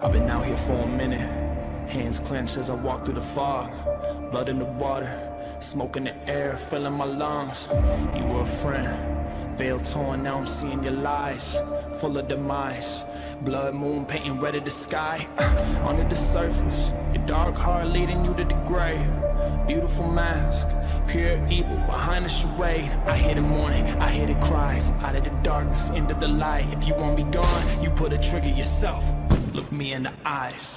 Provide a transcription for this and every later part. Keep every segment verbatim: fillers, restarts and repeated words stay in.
I've been out here for a minute, hands clenched as I walk through the fog. Blood in the water, smoke in the air, filling my lungs. You were a friend, veil torn, now I'm seeing your lies, full of demise. Blood moon painting red of the sky. Under the surface, your dark heart leading you to the grave. Beautiful mask, pure evil behind the charade. I hear the mourning, I hear the cries, out of the darkness, into the light. If you want me gone, you put a trigger yourself. Look me in the eyes.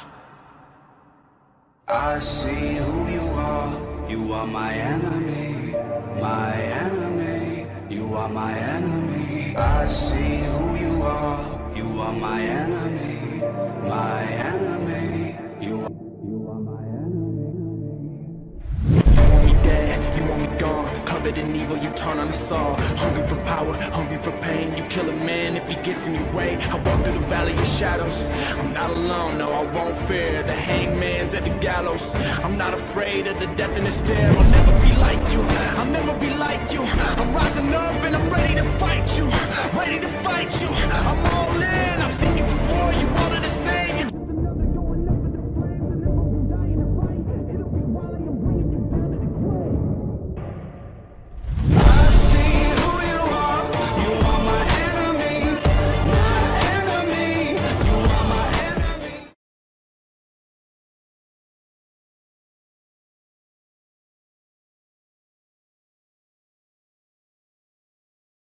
I see who you are. You are my enemy, my enemy. You are my enemy. I see who you are. You are my enemy, my enemy. You are, you are my enemy. You want me dead, you want me gone, covered in evil, you turn on us all. Hungry for power, hungry for pain. You kill a man if he gets in your way. I walk through the valley of shadows. I'm not alone, no, I won't fear. The hangman's at the gallows. I'm not afraid of the death in the stare. I'll never be like